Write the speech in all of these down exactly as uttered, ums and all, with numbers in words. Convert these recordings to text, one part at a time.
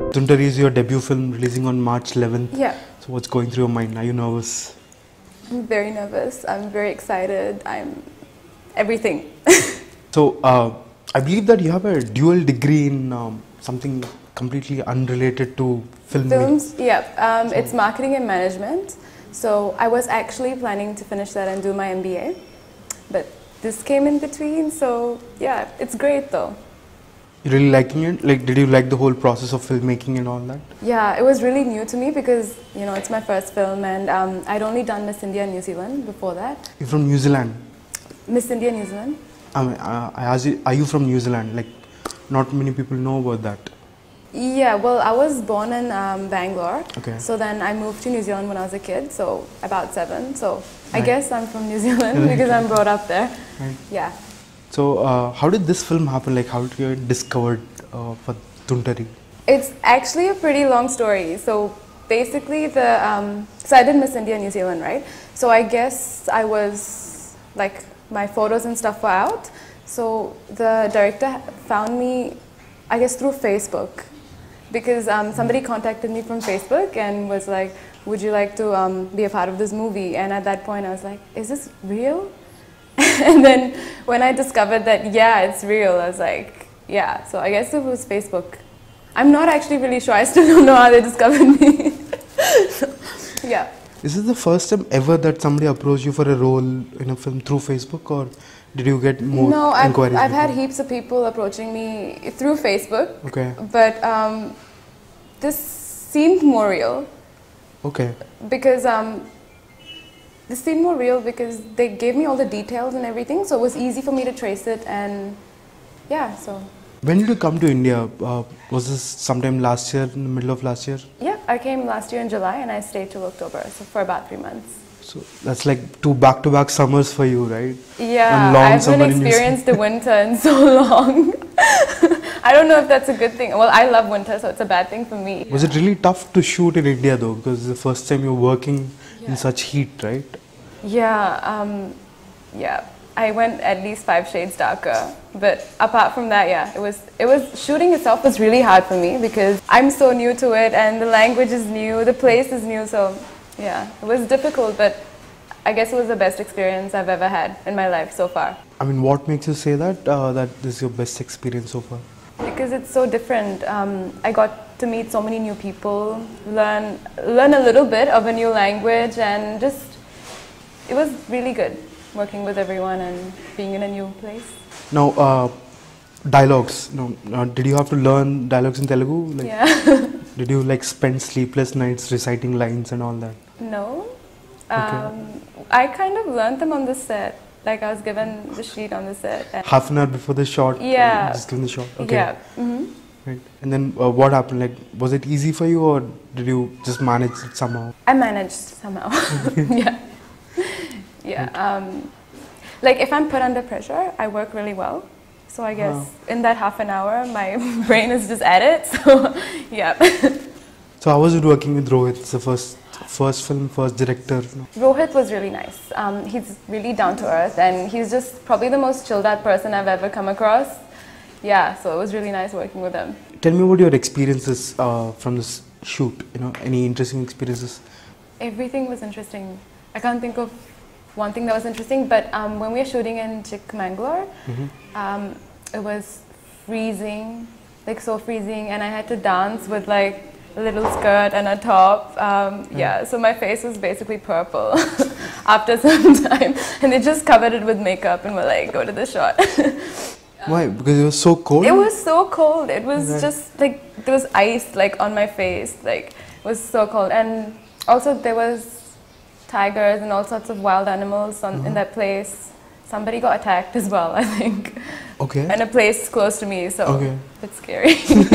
Tuntari is your debut film releasing on March eleventh. Yeah. So what's going through your mind? Are you nervous? I'm very nervous. I'm very excited. I'm everything. So uh, I believe that you have a dual degree in um, something completely unrelated to film. Films, yeah. Um, so it's marketing and management. So I was actually planning to finish that and do my M B A, but this came in between. So yeah, it's great though. You really liking it? Like, did you like the whole process of filmmaking and all that? Yeah, it was really new to me because, you know, it's my first film and um, I'd only done Miss India New Zealand before that. You're from New Zealand? Miss India New Zealand. I mean, uh, I asked you, are you from New Zealand? Like, not many people know about that. Yeah, well, I was born in um, Bangalore. Okay. So then I moved to New Zealand when I was a kid, so about seven. So right. I guess I'm from New Zealand because I'm brought up there. Right. Yeah. So, uh, how did this film happen? Like, how did you get discovered uh, for Tuntari? It's actually a pretty long story. So, basically, the um, so I did Miss India New Zealand, right? So, I guess I was, like, my photos and stuff were out. So, the director found me, I guess, through Facebook. Because um, somebody contacted me from Facebook and was like, would you like to um, be a part of this movie? And at that point, I was like, is this real? And then when I discovered that, yeah, it's real, I was like, yeah. So I guess it was Facebook. I'm not actually really sure. I still don't know how they discovered me. So, yeah. Is this the first time ever that somebody approached you for a role in a film through Facebook, or did you get more no, I've, inquiries? I've had heaps of people approaching me through Facebook. Okay. But um, this seemed more real. Okay. Because um, this seemed more real because they gave me all the details and everything, so it was easy for me to trace it, and yeah, so. When did you come to India? Uh, was this sometime last year, in the middle of last year? Yeah, I came last year in July and I stayed till October, so for about three months. So that's like two back-to-back summers for you, right? Yeah, I haven't experienced the winter in so long. I don't know if that's a good thing. Well, I love winter, so it's a bad thing for me. Was it really tough to shoot in India though? Because it's the first time you're working yeah. in such heat, right? Yeah, um, yeah. I went at least five shades darker. But apart from that, yeah, it was, it was, shooting itself was really hard for me because I'm so new to it and the language is new, the place is new, so yeah, it was difficult, but I guess it was the best experience I've ever had in my life so far. I mean, what makes you say that, uh, that this is your best experience so far? Because it's so different. Um, I got to meet so many new people, learn, learn a little bit of a new language, and just, it was really good working with everyone and being in a new place. Now, uh, dialogues. No, uh, did you have to learn dialogues in Telugu? Like, yeah. Did you like spend sleepless nights reciting lines and all that? No. Um, okay. I kind of learned them on the set. Like I was given the sheet on the set. Half an hour before the shot? Yeah. Just given the shot? Okay. Yeah. Mm-hmm. Right. And then uh, what happened? Like, was it easy for you or did you just manage it somehow? I managed somehow. yeah. Yeah. Okay. Um, like if I'm put under pressure, I work really well. So I guess wow. in that half an hour, my brain is just at it. So yeah. So how was it working with Rohit? It's the first, first film, first director. Rohit was really nice. Um, he's really down to earth and he's just probably the most chilled out person I've ever come across. Yeah, so it was really nice working with him. Tell me about your experiences uh, from this shoot. You know, any interesting experiences? Everything was interesting. I can't think of one thing that was interesting, but um, when we were shooting in Chikmagalur, mm-hmm. um, it was freezing, like so freezing, and I had to dance with like a little skirt and a top. Um, mm. Yeah, so my face was basically purple after some time, and they just covered it with makeup and were like, go to the shot. Why? Because it was so cold? It was so cold. It was right. just like, there was ice like on my face. Like, it was so cold. And also there was tigers and all sorts of wild animals on, uh-huh. in that place. Somebody got attacked as well, I think. Okay. And a place close to me, so okay. it's scary.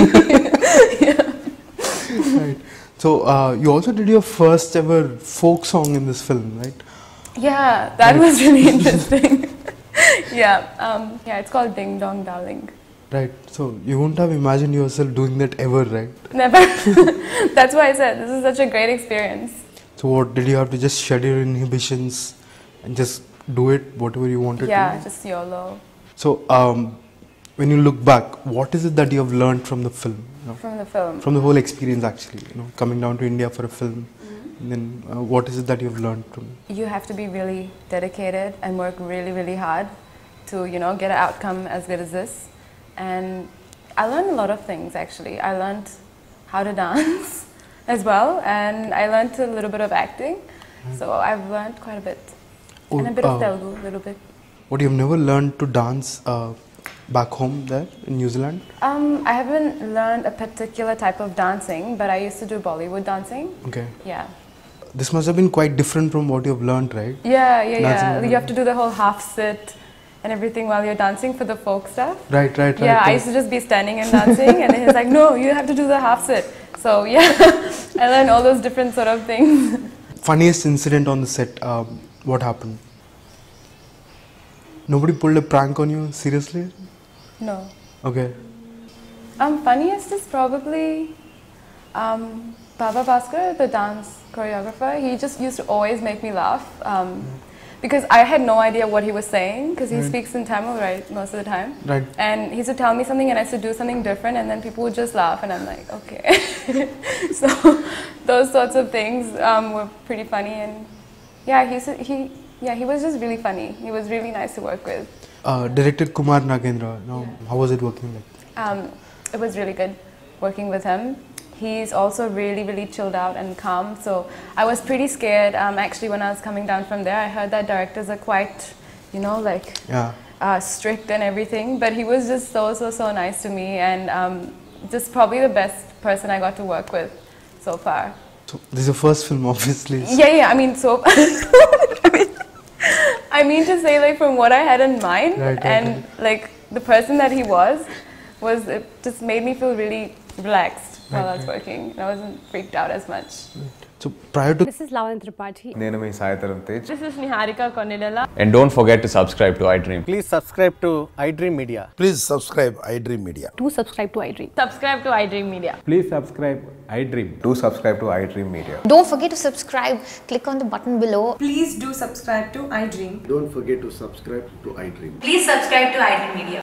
yeah. Right. So uh, you also did your first ever folk song in this film, right? Yeah, that right. was really interesting. yeah, um, yeah, it's called Ding Dong Darling. Right. So you wouldn't have imagined yourself doing that ever, right? Never. That's why I said this is such a great experience. So what, did you have to just shed your inhibitions and just do it whatever you wanted yeah, to? Yeah, just YOLO. So um, when you look back, what is it that you have learned from the film? You know, from the film? from the whole experience, actually, you know, coming down to India for a film. Mm-hmm. And then, uh, what is it that you've learned from? You have to be really dedicated and work really, really hard to, you know, get an outcome as good as this. And I learned a lot of things, actually. I learned how to dance as well, and I learned a little bit of acting. Mm-hmm. So I've learned quite a bit. Oh, and a bit uh, of Telugu, a little bit. What, you've never learned to dance uh, back home there in New Zealand? Um, I haven't learned a particular type of dancing, but I used to do Bollywood dancing. Okay. Yeah. This must have been quite different from what you've learned, right? Yeah, yeah, dancing yeah. You have to do the whole half sit and everything while you're dancing for the folk stuff. Right, right, right. Yeah, right. I used to just be standing and dancing, and he's like, no, you have to do the half sit. So yeah, I learned all those different sort of things. Funniest incident on the set, um, what happened? Nobody pulled a prank on you, seriously? No. Okay. Um, funniest is probably um, Baba Bhaskar, the dance choreographer. He just used to always make me laugh um, mm. because I had no idea what he was saying, because he right. speaks in Tamil, right, most of the time. Right. And he used to tell me something and I used to do something different, and then people would just laugh and I'm like, okay. So those sorts of things um, were pretty funny, and yeah, he, he, yeah, he was just really funny. He was really nice to work with. Uh, director Kumar Nagendra, no, yeah. How was it working like? Um, it was really good working with him. He's also really, really chilled out and calm. So I was pretty scared. Um, actually, when I was coming down from there, I heard that directors are quite, you know, like yeah. uh, strict and everything. But he was just so, so, so nice to me, and um, just probably the best person I got to work with so far. So this is your first film, obviously. So. Yeah, yeah. I mean, so. I, mean, I mean to say, like, from what I had in mind, right, right, and right. like the person that he was, was it just made me feel really relaxed right, while I was right. working. And I wasn't freaked out as much. Right. So prior to this is Latha Hegde. Nenu mee Saitaram Tej. This is Niharika Konnilela. And don't forget to subscribe to iDream. Please subscribe to iDream Media. Please subscribe iDream Media. Do subscribe to iDream. Subscribe to iDream Media. Please subscribe iDream. Do subscribe to iDream Media. Don't forget to subscribe. Click on the button below. Please do subscribe to iDream. Don't forget to subscribe to iDream. Please subscribe to iDream Media.